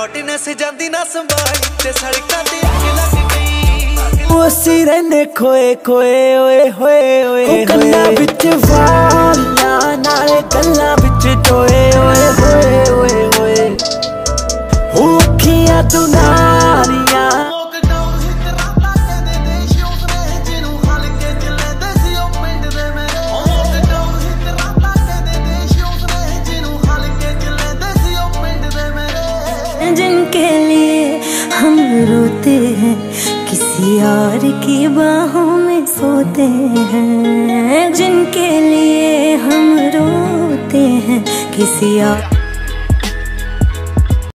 Hotness जांदी ना संभाली ते सड़कां ते अग लग गई। ओ असी रहने खोए खोए ओए होए ओए गल्लां विच वालियां नाले गल्लां विच टोए ओए होए ओए होए ओ अखियां तू नालियां। जिनके लिए हम रोते हैं किसी और की बाहों में सोते हैं, जिनके लिए हम रोते हैं किसी और